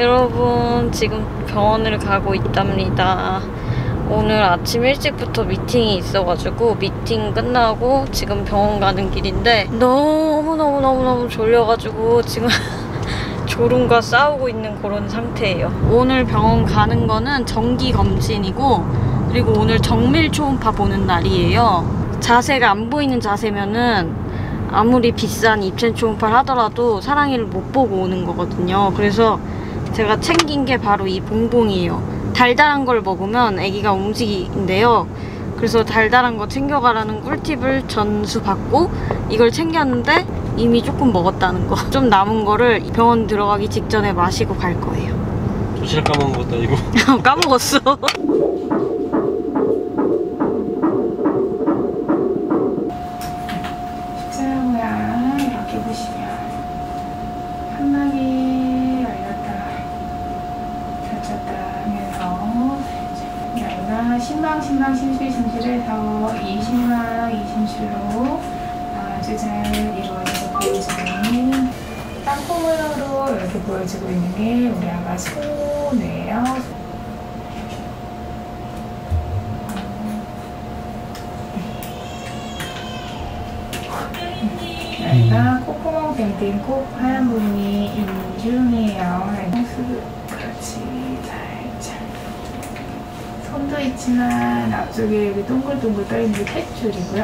여러분, 지금 병원을 가고 있답니다. 오늘 아침 일찍부터 미팅이 있어가지고 미팅 끝나고 지금 병원 가는 길인데 너무너무 졸려가지고 지금 졸음과 싸우고 있는 그런 상태예요. 오늘 병원 가는 거는 정기검진이고, 그리고 오늘 정밀 초음파 보는 날이에요. 자세가 안 보이는 자세면은 아무리 비싼 입체 초음파를 하더라도 사랑이를 못 보고 오는 거거든요. 그래서 제가 챙긴 게 바로 이 봉봉이에요. 달달한 걸 먹으면 아기가 움직인대요. 그래서 달달한 거 챙겨가라는 꿀팁을 전수받고 이걸 챙겼는데 이미 조금 먹었다는 거. 좀 남은 거를 병원 들어가기 직전에 마시고 갈 거예요. 도시락 까먹은 것도 아니고. 까먹었어. 식사하고요. 이렇게 보시면 한마디 열렸다 닫혔다 하면서 여기가 신방 심실해서 이 신방 이 심실로 아주 잘 이루어져서 보여지고 있는 땅콩으로 이렇게 보여지고 있는 게 우리 아가 소뇌예요. 여기가 콧구멍 땡땡 코 하얀 부분이 있는 중이에요. 그렇지, 살짝. 손도 있지만 앞쪽에 여기 동글동글 떠있는 게 탯줄이고요.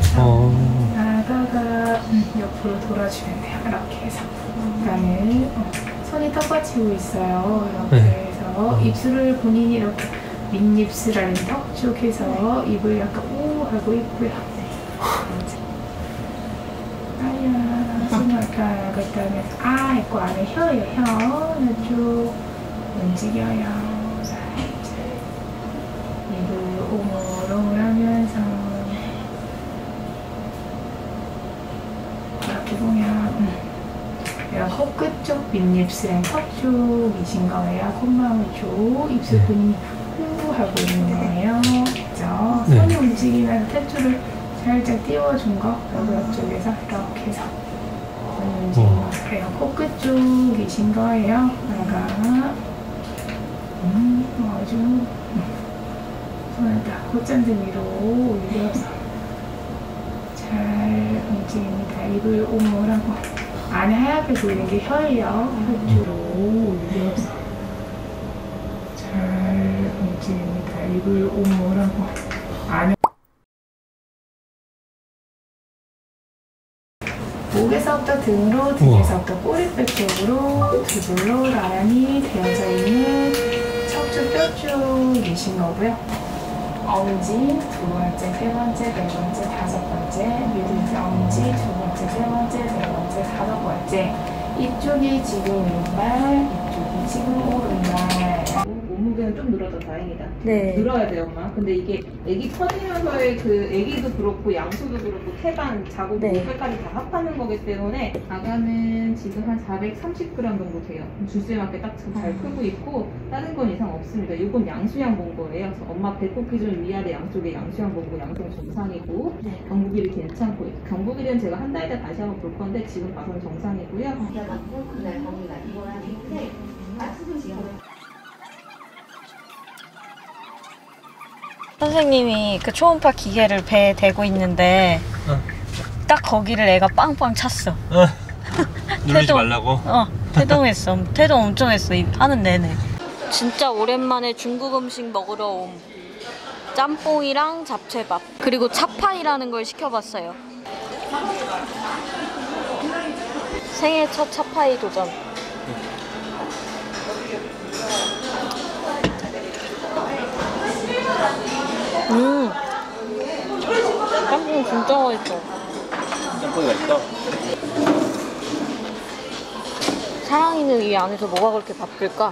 아가가 옆으로 돌아주면 돼요. 이렇게 해서. 그다음에 손이 턱받치고 있어요. 이렇게 해서 입술을 본인이 이렇게 밑입술 아닌 턱 쪽에서 입을 약간 우 하고 있고요. 아야, 그다음에 아 있고 안에 혀예요. 혀는 쭉 움직여요. 살짝 입을 오물오물하면서 이렇게 보면 코끝 쪽 밑입술엔 턱 쪽이신 거예요. 콧망울 쪽 입술 본인이 후 하고 있는 거예요. 그죠? 손이 움직이면서 탯줄을 살짝 띄워준 거, 여기 옆쪽에서 이렇게 해서 움직이는 거예요. 코끝 쪽이신 거예요. 내가 아주 손을 딱 콧잔등 위로 올려서 잘 움직입니다. 입을 오물하고 안에 하얗게 보이는 게 혀예요. 혀쪽으로 올려서 잘 움직입니다. 입을 오물하고 안에 목에서부터 등으로, 등에서부터 꼬리뼈 쪽으로 두줄로 나란히 되어져 있는 척추 뼈 쪽이신 거고요. 엄지 두 번째, 세 번째, 네 번째, 다섯 번째, 미들 엄지 두 번째, 세 번째, 네 번째, 다섯 번째. 이쪽이 지금 왼발, 이쪽이 지금 오른발. 몸무게는 좀 늘어서 다행이다. 네. 늘어야 돼요, 엄마. 근데 이게 애기 커지면서의 그 애기도 그렇고 양수도 그렇고 태반, 자국, 목까지 다 합하는 거기 때문에 아가는 지금 한 430g 정도 돼요. 주스에 맞게 딱 잘 크고 있고 다른 건 이상 없습니다. 이건 양수양 본 거예요. 그래서 엄마 배꼽 기준 위아래 양쪽에 양수양 본거 양성 정상이고 경부길이 괜찮고 경부길은 제가 한 달 뒤에 다시 한번 볼 건데 지금 봐서는 정상이고요. 선생님이 그 초음파 기계를 배에 대고 있는데 딱 거기를 애가 빵빵 찼어. 누르지 말라고? 태동했어. 태동 엄청 했어. 하는 내내. 진짜 오랜만에 중국 음식 먹으러 옴. 짬뽕이랑 잡채밥 그리고 차파이라는 걸 시켜봤어요. 생애 첫 차파이 도전. 짬뽕 진짜 맛있어. 짬뽕이 맛있어? 사랑이는 이 안에서 뭐가 그렇게 바쁠까?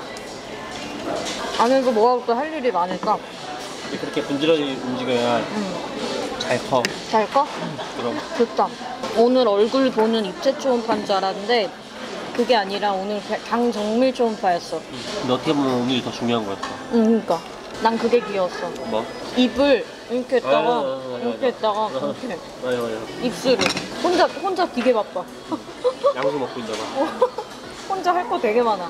안에서 뭐가 그렇게 할 일이 많을까? 그렇게 분지러지 움직여야 잘 커. 잘 커? 그럼. 좋다. 오늘 얼굴 보는 입체 초음파인 줄 알았는데 그게 아니라 오늘 강정밀 초음파였어. 근데 어떻게 보면 오늘이 더 중요한 거였어. 그러니까 난 그게 귀여웠어. 뭐? 입을 이렇게 했다가 이렇게 했다가 이렇게 입술을 혼자 되게 바빠. 양수 먹고 있나 봐. 혼자 할 거 되게 많아.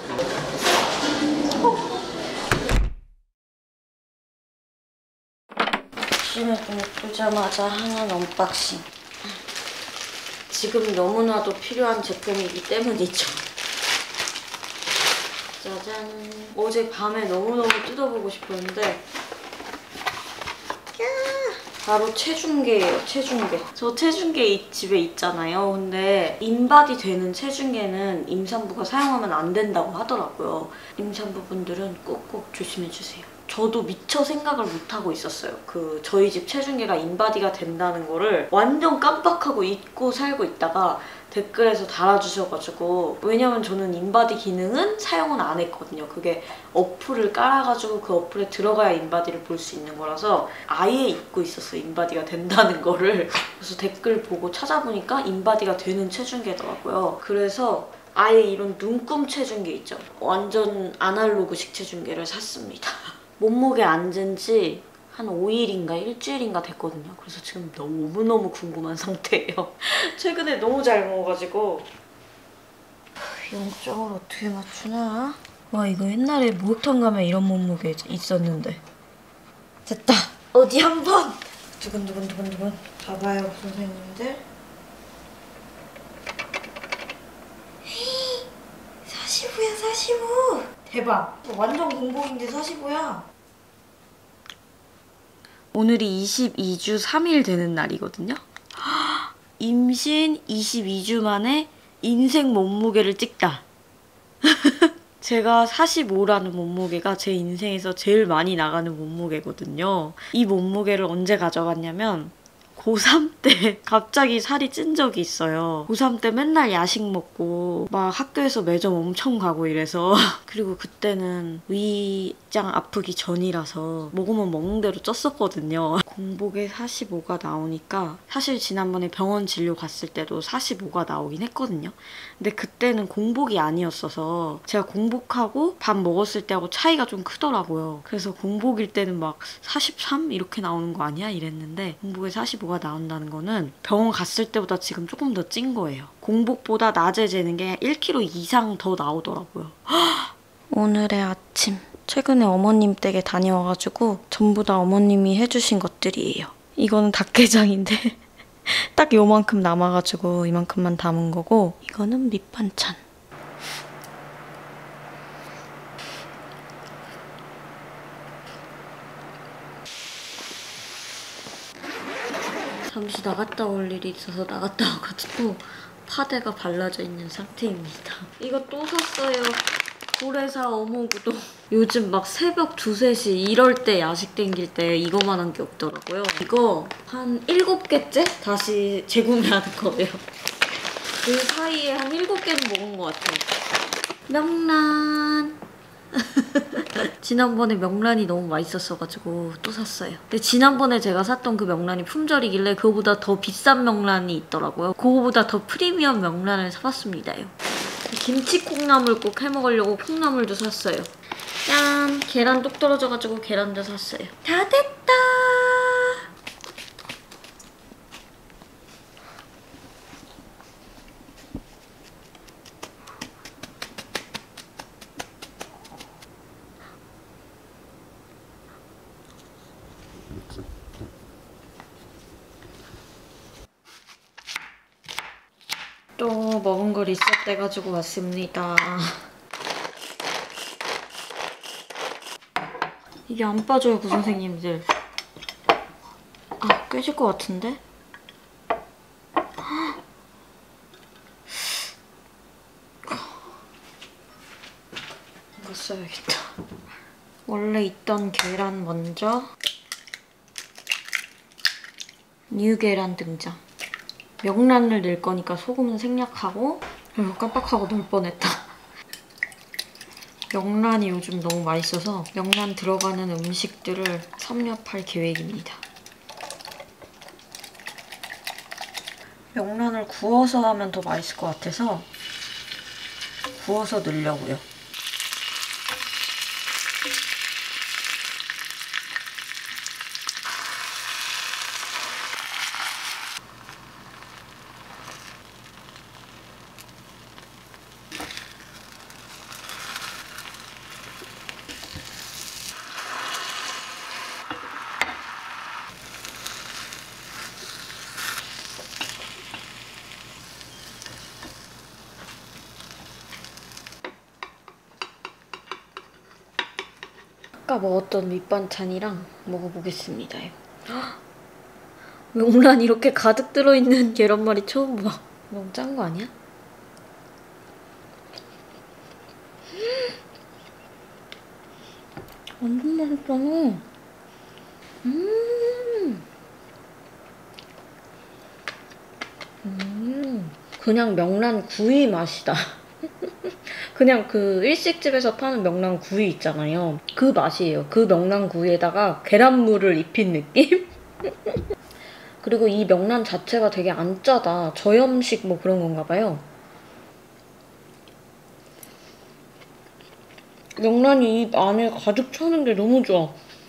아침에 눈 뜨자마자 하는 언박싱. 지금 너무나도 필요한 제품이기 때문이죠. 짜잔. 어제 밤에 너무너무 뜯어보고 싶었는데 바로 체중계예요, 체중계. 저 체중계 이 집에 있잖아요. 근데 인바디 되는 체중계는 임산부가 사용하면 안 된다고 하더라고요. 임산부분들은 꼭꼭 조심해주세요. 저도 미처 생각을 못하고 있었어요. 저희 집 체중계가 인바디가 된다는 거를 완전 깜빡하고 잊고 살고 있다가 댓글에서 달아주셔가지고, 왜냐면 저는 인바디 기능은 사용은 안 했거든요. 그게 어플을 깔아가지고 그 어플에 들어가야 인바디를 볼 수 있는 거라서 아예 잊고 있었어요. 인바디가 된다는 거를. 그래서 댓글 보고 찾아보니까 인바디가 되는 체중계더라고요. 그래서 아예 이런 눈금 체중계 있죠. 완전 아날로그식 체중계를 샀습니다. 몸무게 안 재은 지 한 5일인가 일주일인가 됐거든요. 그래서 지금 너무너무 궁금한 상태예요. 최근에 너무 잘 먹어가지고. 0점을 어떻게 맞추나? 와, 이거 옛날에 목욕탕 가면 이런 몸무게 있었는데. 됐다. 어디 한번 두근두근두근두근 봐봐요, 선생님들. 45야, 45. 대박. 완전 공복인데 45야. 오늘이 22주 3일 되는 날이거든요. 임신 22주 만에 인생 몸무게를 찍다. 제가 45라는 몸무게가 제 인생에서 제일 많이 나가는 몸무게거든요. 이 몸무게를 언제 가져갔냐면 고3 때 갑자기 살이 찐 적이 있어요. 고3 때 맨날 야식 먹고 막 학교에서 매점 엄청 가고 이래서 그리고 그때는 위장 아프기 전이라서 먹으면 먹는 대로 쪘었거든요. 공복에 45가 나오니까 사실 지난번에 병원 진료 갔을 때도 45가 나오긴 했거든요. 근데 그때는 공복이 아니었어서 제가 공복하고 밥 먹었을 때하고 차이가 좀 크더라고요. 그래서 공복일 때는 막 43 이렇게 나오는 거 아니야? 이랬는데 공복에 45가 나온다는 거는 병원 갔을 때보다 지금 조금 더 찐 거예요. 공복보다 낮에 재는 게 1kg 이상 더 나오더라고요. 오늘의 아침. 최근에 어머님 댁에 다녀와가지고 전부 다 어머님이 해주신 것들이에요. 이거는 닭게장인데 딱 요만큼 남아가지고 이만큼만 담은 거고, 이거는 밑반찬. 잠시 나갔다 올 일이 있어서 나갔다 와가지고 파데가 발라져 있는 상태입니다. 이거 또 샀어요. 고래사 어묵우동. 요즘 막 새벽 2, 3시 이럴 때 야식 땡길 때 이거만한 게 없더라고요. 이거 한 7개째 다시 재구매하는 거예요. 그 사이에 한 7개는 먹은 것 같아요. 명란. 지난번에 명란이 너무 맛있었어가지고 또 샀어요. 근데 지난번에 제가 샀던 그 명란이 품절이길래 그거보다 더 비싼 명란이 있더라고요. 그거보다 더 프리미엄 명란을 사봤습니다요. 김치 콩나물 꼭 해먹으려고 콩나물도 샀어요. 짠! 계란 뚝 떨어져가지고 계란도 샀어요. 다 됐다! 또 먹은 거 리셋돼가지고 왔습니다. 이게 안 빠져요, 구 선생님들. 아, 깨질 것 같은데? 이거 써야겠다. 원래 있던 계란 먼저. 뉴 계란 등장. 명란을 넣을 거니까 소금은 생략하고. 깜빡하고 넣을 뻔했다. 명란이 요즘 너무 맛있어서 명란 들어가는 음식들을 섭렵할 계획입니다. 명란을 구워서 하면 더 맛있을 것 같아서 구워서 넣으려고요. 아까 먹었던 밑반찬이랑 먹어보겠습니다. 명란 이렇게 가득 들어있는 계란말이 처음 봐. 너무 짠 거 아니야? 완전 맛있다. 그냥 명란 구이 맛이다. 그냥 그 일식집에서 파는 명란 구이 있잖아요. 그 맛이에요. 그 명란 구이에다가 계란물을 입힌 느낌? 그리고 이 명란 자체가 되게 안 짜다. 저염식 뭐 그런 건가 봐요. 명란이 입 안에 가득 차는 게 너무 좋아.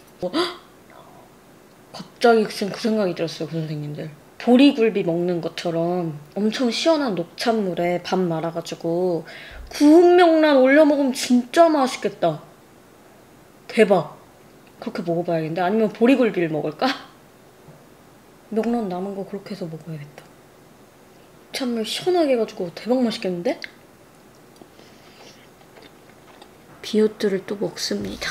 갑자기 지금 그 생각이 들었어요, 그 선생님들. 보리굴비 먹는 것처럼 엄청 시원한 녹찬물에 밥 말아가지고 구운 명란 올려 먹으면 진짜 맛있겠다. 대박. 그렇게 먹어봐야겠는데? 아니면 보리굴비를 먹을까? 명란 남은 거 그렇게 해서 먹어야겠다. 찬물 시원하게 해가지고 대박 맛있겠는데? 비오트를 또 먹습니다.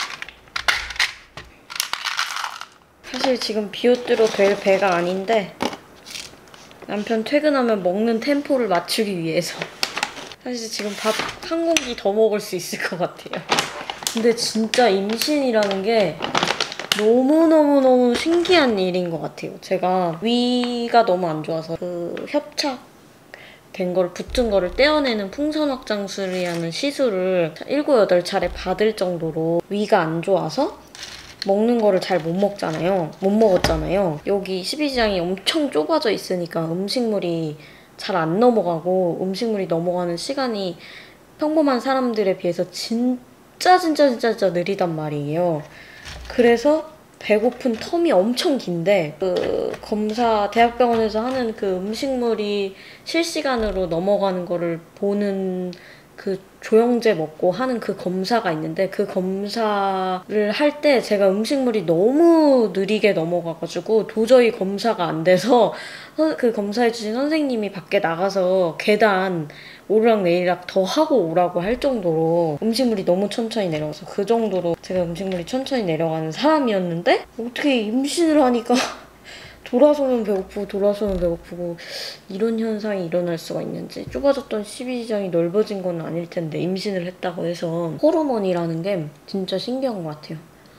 사실 지금 비오트로 될 배가 아닌데 남편 퇴근하면 먹는 템포를 맞추기 위해서 사실 지금 밥 한 공기 더 먹을 수 있을 것 같아요. 근데 진짜 임신이라는 게 너무너무너무 신기한 일인 것 같아요. 제가 위가 너무 안 좋아서 그 협착된 걸 붙은 거를 떼어내는 풍선확장술이라는 시술을 7, 8차례 받을 정도로 위가 안 좋아서 먹는 거를 잘 못 먹었잖아요. 여기 십이지장이 엄청 좁아져 있으니까 음식물이 잘 안 넘어가고 음식물이 넘어가는 시간이 평범한 사람들에 비해서 진짜 느리단 말이에요. 그래서 배고픈 텀이 엄청 긴데 그 검사 대학병원에서 하는 그 음식물이 실시간으로 넘어가는 거를 보는 그 조영제 먹고 하는 그 검사가 있는데 그 검사를 할 때 제가 음식물이 너무 느리게 넘어가가지고 도저히 검사가 안 돼서 그 검사해주신 선생님이 밖에 나가서 계단 오르락내리락 더 하고 오라고 할 정도로 음식물이 너무 천천히 내려가서 그 정도로 제가 음식물이 천천히 내려가는 사람이었는데 어떻게 임신을 하니까 돌아서면 배고프고 이런 현상이 일어날 수가 있는지. 좁아졌던 십이지장이 넓어진 건 아닐 텐데 임신을 했다고 해서 호르몬이라는 게 진짜 신기한 것 같아요.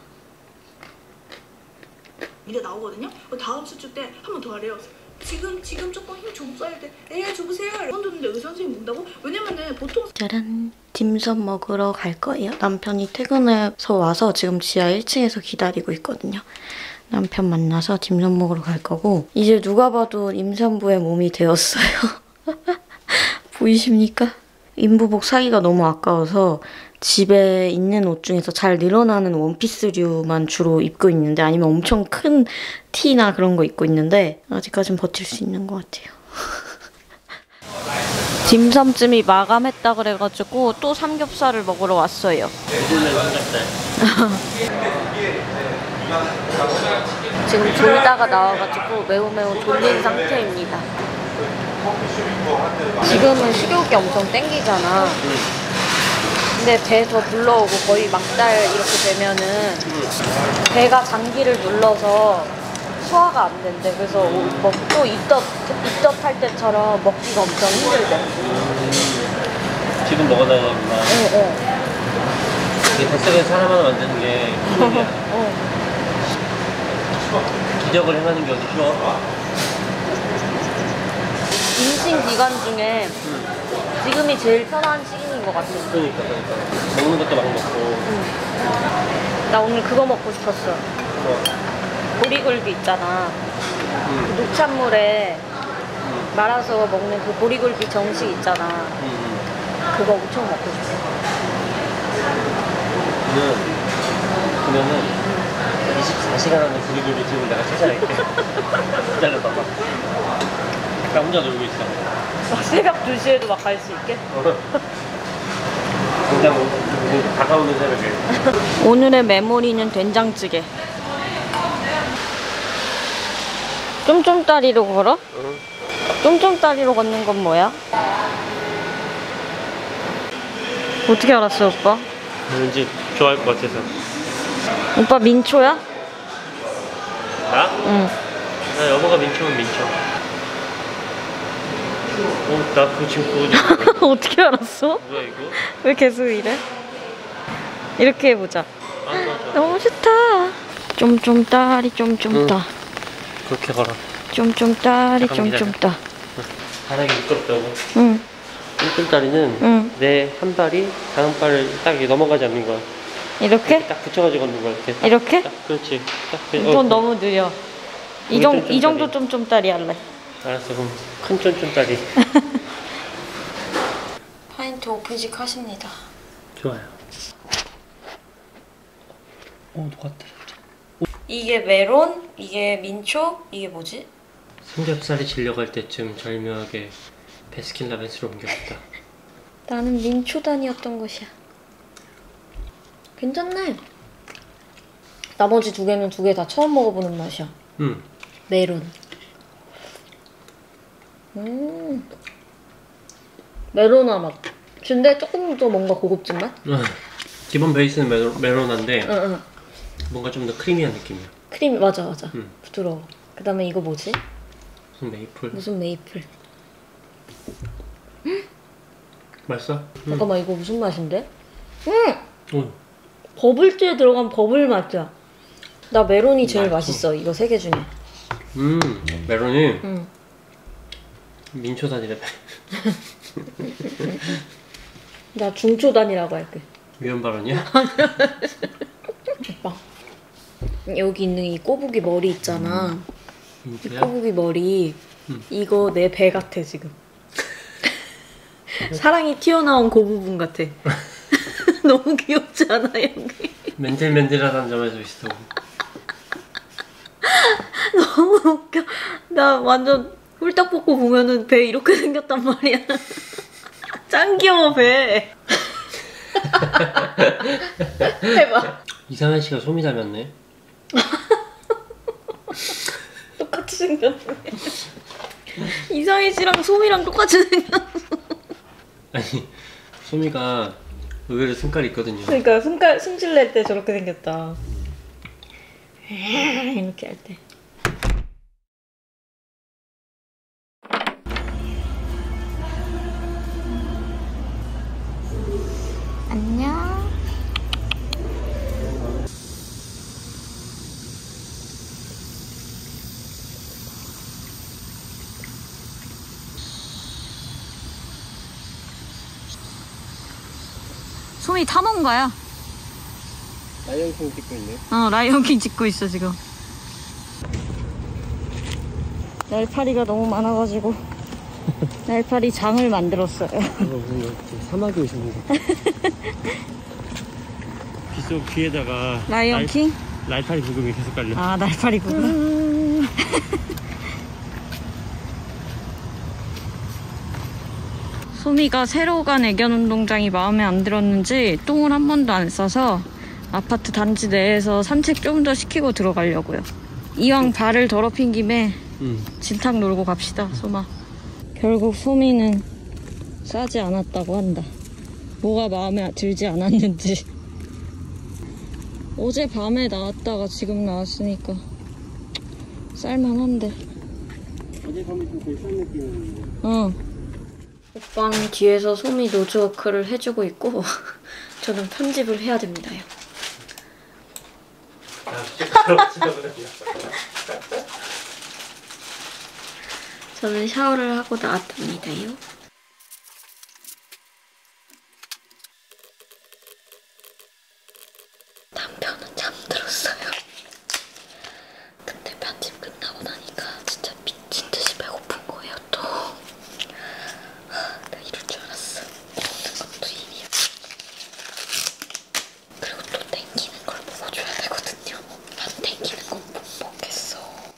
이제 나오거든요. 다음 수축 때 한 번 더 하래요. 지금 조금 힘 좀 써야 돼. 줘보세요. 손 줬는데 의사 선생님 문다고? 왜냐면은 보통 짜란! 딤섬 먹으러 갈 거예요. 남편이 퇴근해서 와서 지금 지하 1층에서 기다리고 있거든요. 남편 만나서 딤섬 먹으러 갈 거고 이제 누가 봐도 임산부의 몸이 되었어요. 보이십니까? 임부복 사기가 너무 아까워서 집에 있는 옷 중에서 잘 늘어나는 원피스류만 주로 입고 있는데 아니면 엄청 큰 티나 그런 거 입고 있는데 아직까진 버틸 수 있는 것 같아요. 딤섬쯤이 마감했다 그래가지고 또 삼겹살을 먹으러 왔어요. 지금 졸다가 나와가지고 매우 졸린 상태입니다. 지금은 식욕이 엄청 땡기잖아. 근데 배에서 불러오고 거의 막달 이렇게 되면은 배가 장기를 눌러서 소화가 안 된대. 그래서 또 입덧할 때처럼 먹기가 엄청 힘들대. 지금 먹어야 되는구나. 이게 뱃속에 사람 하나 만드는 게 힘들이야. 기적을 행하는 게 어디 쉬워? 임신 기간 중에 지금이 제일 편한 시기인 것 같아요. 그러니까 먹는 것도 막 먹고. 나 오늘 그거 먹고 싶었어. 뭐. 보리굴비 있잖아. 그 녹찬물에 말아서 먹는 그 보리굴비 정식 있잖아. 그거 엄청 먹고 싶어. 그러면은 24시간 하는 보리굴비 집을 내가 찾아갈게. 기다려봐봐. 나 혼자 놀고 있어. 막 새벽 2시에도 막 갈 수 있게? 당장 다가오는 새벽에. 오늘의 메모리는 된장찌개. 쫌쫌다리로 걸어? 응. 쫌쫌다리로 걷는 건 뭐야? 어떻게 알았어, 오빠? 왠지 좋아할 것 같아서. 오빠 민초야? 나? 응. 나 여보가 민초면 민초. 나 그거 지금 그거 어떻게 알았어? 뭐야 이거? 왜 계속 이래? 이렇게 해보자. 맞아. 너무 좋다. 쫌쫌 따리 쫌쫌 따. 그렇게 걸어. 쫌쫌 따리 잠깐 쫌쫌 따. 바닥이 미끄럽다고. 응. 쫌쫌다리는 응. 내 한 발이 다음 발을 딱 이렇게 넘어가지 않는 거야. 이렇게? 딱 붙여가지고 걷는 거야. 이렇게. 이렇게? 딱, 그렇지. 딱. 이건 너무 느려. 이 정도 쫌쫌다리. 쫌쫌 따리 할래. 알았어. 그럼 큰 쫌쫌다리. 파인트 오픈식 하십니다. 좋아요. 녹았다. 이게 메론, 이게 민초, 이게 뭐지? 삼겹살이 질려갈 때쯤 절묘하게 베스킨라빈스로 옮겼다. 나는 민초단이었던 것이야. 괜찮네. 나머지 두 개는 두 개 다 처음 먹어보는 맛이야. 메론. 메로나 맛. 근데 조금 더 뭔가 고급진 맛? 기본 베이스는 메로나인데 응. 뭔가 좀 더 크리미한 느낌이야. 크림 맞아. 부드러워. 그 다음에 이거 뭐지? 무슨 메이플. 맛있어? 잠깐만 이거 무슨 맛인데? 응. 버블티에 들어간 버블 맛이야. 나 메론이 제일 맛있어. 맛있어. 이거 세 개 중에. 메론이 응. 민초단이래. 나 중초단이라고 할게. 위험 발언이야? 오빠. 여기 있는 이 꼬부기 머리 있잖아. 이 민초야? 꼬부기 머리. 이거 내 배 같아 지금. 사랑이 튀어나온 그 부분 같아. 너무 귀엽지 않아 여기? 맨들맨들하다는 점에서 있어. 너무 웃겨. 나 완전 홀딱 벗고 보면은 배 이렇게 생겼단 말이야. 짱 귀여워 배. 해봐. 이상한 씨가 소미 닮았네. 똑같이 생겼네. 이상희 씨랑 소미랑 똑같이 생겼어. 아니 소미가 의외로 승깔이 있거든요. 그러니까 숨질 낼 때 저렇게 생겼다. 이렇게 할 때. 안녕. 소미 탐험가야. 라이언킹 찍고 있네. 라이언킹 찍고 있어 지금. 날파리가 너무 많아가지고 날파리 장을 만들었어요. 무슨 사막에 오신 거. 빗속 귀에다가 라이언킹? 날파리 부금이 계속 깔려. 아 날파리 구분. 소미가 새로 간 애견 운동장이 마음에 안 들었는지 똥을 한 번도 안 싸서 아파트 단지 내에서 산책 좀 더 시키고 들어가려고요. 이왕 발을 더럽힌 김에 진탕 놀고 갑시다, 소마. 결국 소미는 싸지 않았다고 한다. 뭐가 마음에 들지 않았는지. 어제 밤에 나왔다가 지금 나왔으니까 쌀만한데. 어제 밤에 좀 덜 싼 느낌이었는데. 응. 오빠는 뒤에서 소미 노즈워크를 해주고 있고 저는 편집을 해야 됩니다요. 저는 샤워를 하고 나왔답니다요. 남편은 잠들었어요. 근데 편집 끝나고 나니까 진짜 미친 듯이 배고픈 거예요 또. 나 이럴 줄 알았어. 먹는 것도 일이야. 그리고 또 땡기는 걸 먹어줘야 되거든요. 안 땡기는 건 못 먹겠어.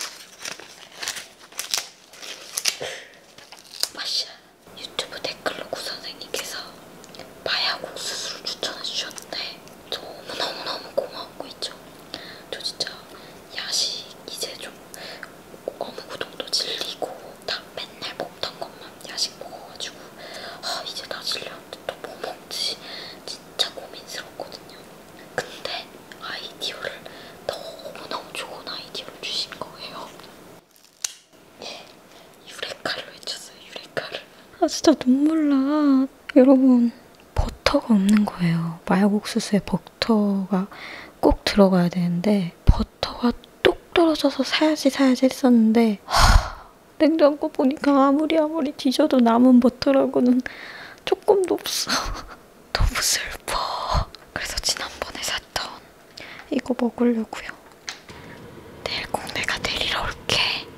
맛이야. 유튜브 댓글로 구선생님께서 마약 옥수수를 추천해 주셨는데 너무너무너무 고마운 거 있죠. 저 진짜 눈물 나. 여러분, 버터가 없는 거예요. 마약옥수수에 버터가 꼭 들어가야 되는데 버터가 뚝 떨어져서 사야지 했었는데 냉장고 보니까 아무리 뒤져도 남은 버터라고는 조금도 없어. 너무 슬퍼. 그래서 지난번에 샀던 이거 먹으려고요. 내일 꼭 내가 데리러 올게.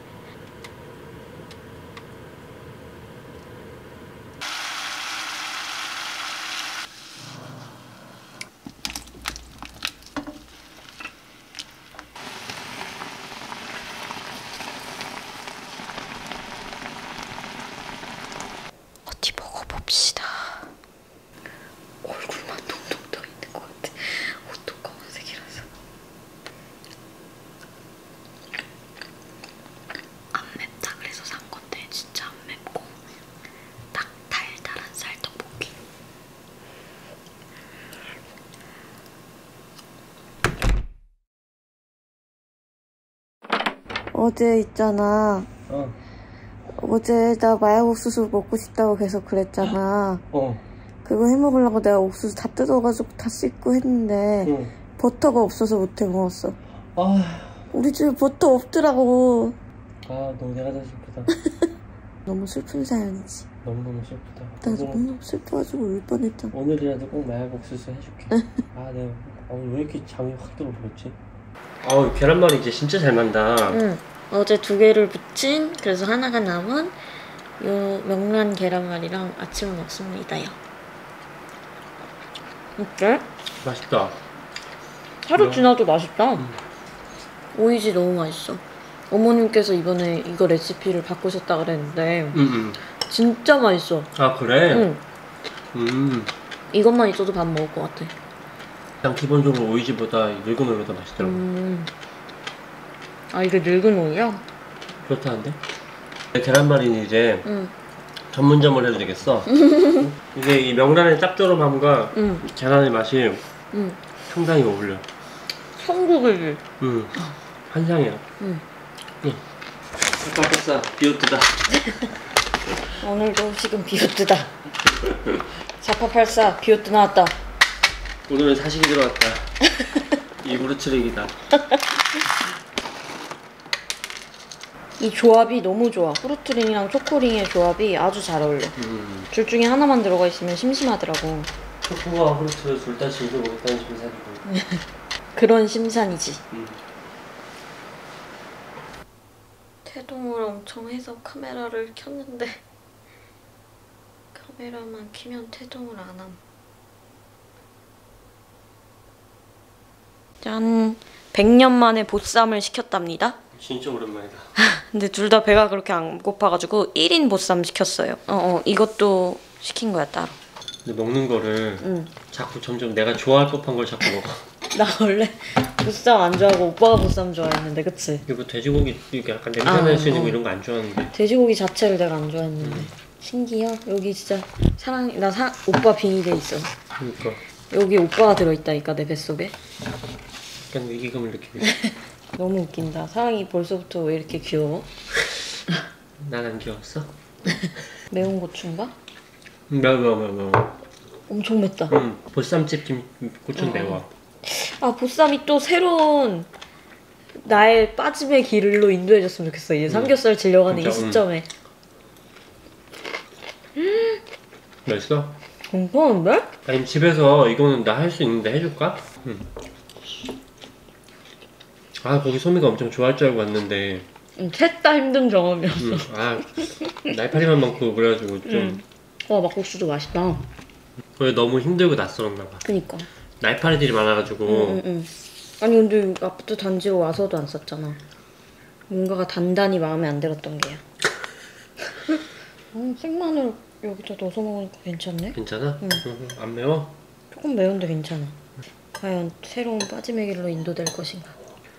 어디 먹어봅시다. 얼굴만 동동 떠 있는 것 같아. 옷도 검은색이라서. 안 맵다 그래서 산 건데 진짜 안 맵고 딱 달달한 쌀떡볶이. 어제 있잖아. 어제 나 마약옥수수 먹고 싶다고 계속 그랬잖아. 그거 해먹으려고 내가 옥수수 다 뜯어가지고 다 씻고 했는데 버터가 없어서 못 해먹었어. 우리 집에 버터 없더라고. 너무 내가 더 슬프다. 너무 슬픈 사연이지. 너무너무 슬프다. 나 너무 슬퍼가지고 울 뻔했잖아. 오늘이라도 꼭 마약옥수수 해줄게. 내가 오늘 왜 이렇게 잠이 확 들어버렸지? 계란말이 이제 진짜 잘 만다. 응. 어제 2개를 부친, 그래서 하나가 남은 요 명란 계란말이랑 아침을 먹습니다요. 어때? 맛있다. 하루 지나도 맛있다. 오이지 너무 맛있어. 어머님께서 이번에 이거 레시피를 바꾸셨다 그랬는데 진짜 맛있어. 그래? 응. 이것만 있어도 밥 먹을 것 같아. 그냥 기본적으로 오이지보다 늙은 오이가 더 맛있더라고. 이게 늙은 오이야? 그렇다는데? 계란말이는 이제 전문점을 해도 되겠어. 이게 이 명란의 짭조름함과 계란의 맛이 상당히 어울려. 천국이지. 한상이야. 아깝다. 비오트다. 오늘도 지금 비오트다. 4884 비오트 나왔다. 오늘은 사식이 들어왔다. 이브루 트릭이다. 이 조합이 너무 좋아. 후르트링이랑 초코링의 조합이 아주 잘 어울려. 둘 중에 하나만 들어가 있으면 심심하더라고. 초코와 후르트 둘 다 즐겨보겠다는 심산이고. 그런 심산이지. 태동을 엄청 해서 카메라를 켰는데 카메라만 키면 태동을 안 함. 짠! 100년 만에 보쌈을 시켰답니다. 진짜 오랜만이다. 근데 둘 다 배가 그렇게 안 고파가지고 1인 보쌈 시켰어요. 이것도 시킨 거야 따로. 근데 먹는 거를 자꾸 점점 내가 좋아할 법한 걸 자꾸 먹어. 나 원래 보쌈 안 좋아하고 오빠가 보쌈 좋아했는데, 그치? 이거 돼지고기 이게 약간 냄새 날 수 있는 거 이런 거 안 좋아하는데. 돼지고기 자체를 내가 안 좋아했는데. 신기해. 여기 진짜 오빠 빙이 돼 있어. 그러니까. 여기 오빠가 들어있다니까 내 뱃속에. 약간 위기감을 느끼고. 너무 웃긴다. 사랑이 벌써부터 왜 이렇게 귀여워? 난 안 귀여웠어? 매운 고추인가? 매워. 엄청 맵다. 보쌈집 고추는 매워. 보쌈이 또 새로운 나의 빠짐의 길로 인도해줬으면 좋겠어. 이제 삼겹살 질려가는 이 시점에. 맛있어? 괜찮은데? 아니면 집에서 이거는 나 할 수 있는데 해줄까? 거기 소미가 엄청 좋아할 줄 알고 왔는데 셋 다 힘든 경험이었어. 날파리만 많고 그래가지고 좀 막국수도 맛있다. 왜 너무 힘들고 낯설었나봐. 그니까. 날파리들이 많아가지고. 아니 근데 아파트 단지로 와서도 안 썼잖아. 뭔가가 단단히 마음에 안 들었던 게야. 생마늘 여기다 넣어서 먹으니까 괜찮네? 괜찮아? 안 매워? 조금 매운데 괜찮아. 과연 새로운 빠짐의 길로 인도될 것인가?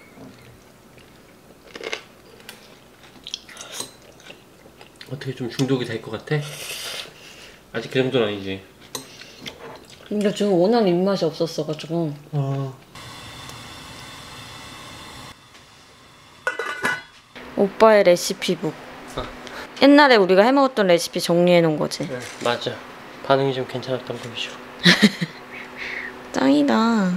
어떻게 좀 중독이 될 것 같아? 아직 그 정도는 아니지. 근데 지금 워낙 입맛이 없었어가지고. 오빠의 레시피북. 옛날에 우리가 해먹었던 레시피 정리해놓은 거지. 네, 맞아. 반응이 좀 괜찮았던 거 위주로. 짱이다.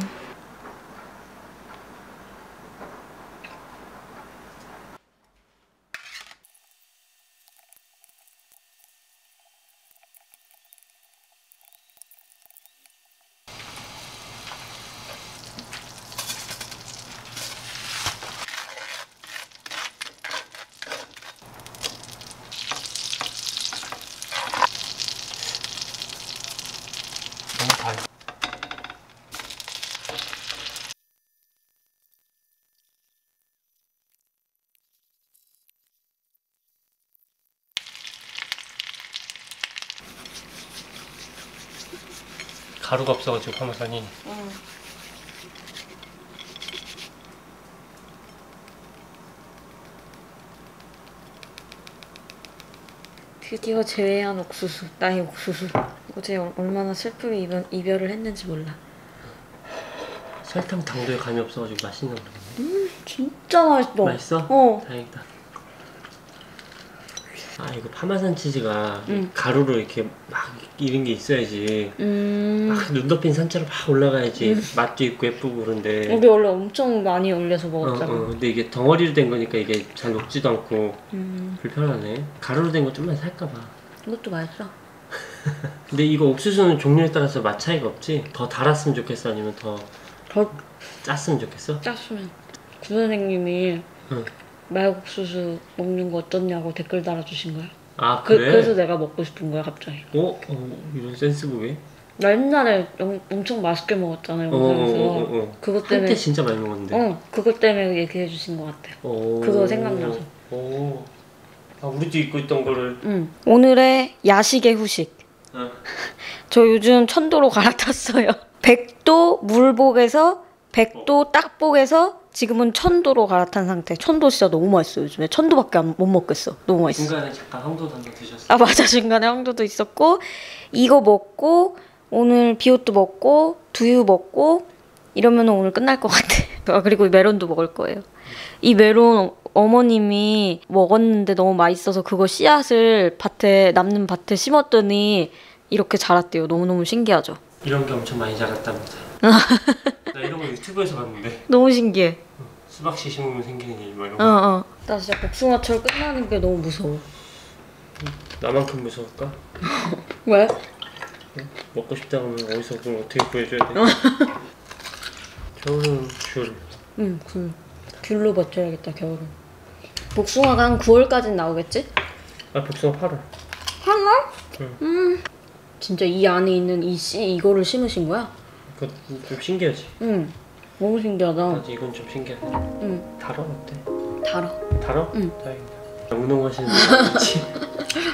너무 달. 가루가 없어가지고 파마산이. 드디어 제외한 옥수수. 나의 옥수수. 어제 얼마나 슬프게 이별을 했는지 몰라. 설탕 당도에 감이 없어가지고 맛있는 거 같네. 진짜 맛있어. 맛있어? 어. 다행이다. 아 이거 파마산 치즈가 응. 가루로 이렇게 막 이런 게 있어야지. 막 눈 덮인 산처럼 막 올라가야지 맛도 있고 예쁘고 그런데. 우리 원래 엄청 많이 올려서 먹었잖아. 근데 이게 덩어리로 된 거니까 이게 잘 녹지도 않고 불편하네. 가루로 된 거 좀만 살까봐. 이것도 맛있어. 근데 이거 옥수수는 종류에 따라서 맛 차이가 없지? 더 달았으면 좋겠어? 아니면 더 짰으면 좋겠어? 짰으면. 구 선생님이 응. 말국수수 먹는 거 어떻냐고 댓글 달아주신 거야. 아 그래? 그래서 내가 먹고 싶은 거야 갑자기. 이런 센스 보게? 나 옛날에 엄청 맛있게 먹었잖아 영상에서. 그것 때문에. 한때 진짜 많이 먹었는데. 그것 때문에 얘기해 주신 것 같아. 그거 생각나서. 아 우리도 입고 있던 거를. 오늘의 야식의 후식. 저 요즘 천도로 갈아탔어요. 100도 물복에서 100도 딱복에서 지금은 천도로 갈아탄 상태. 천도 진짜 너무 맛있어 요즘에. 천도밖에 못 먹겠어. 너무 맛있어. 중간에 잠깐 황도도 한번 드셨어. 아 맞아, 중간에 황도도 있었고 이거 먹고 오늘 비옷도 먹고 두유 먹고 이러면 오늘 끝날 것 같아. 아 그리고 메론도 먹을 거예요. 이 메론 어머님이 먹었는데 너무 맛있어서 그거 씨앗을 남는 밭에 심었더니 이렇게 자랐대요. 너무너무 신기하죠. 이런 게 엄청 많이 자랐답니다. 나 이런 거 유튜브에서 봤는데. 너무 신기해. 수박씨 심으면 생기는 일 뭐 이런 거. 나 진짜 복숭아철 끝나는 게 너무 무서워. 나만큼 무서울까? 왜? 먹고 싶다 그러면 어디서 그걸 어떻게 구해줘야 돼? 겨울은 귤. 귤로 버텨야겠다 겨울은. 복숭아가 한 9월까지는 나오겠지? 아 복숭아 8월. 8월? 진짜 이 안에 있는 이 씨 이거를 심으신 거야? 그거 좀 신기하지? 너무 신기하다. 맞아 이건 좀 신기하다. 달아 어때? 달아. 달아? 다행이다. 운동하시는 분 있지?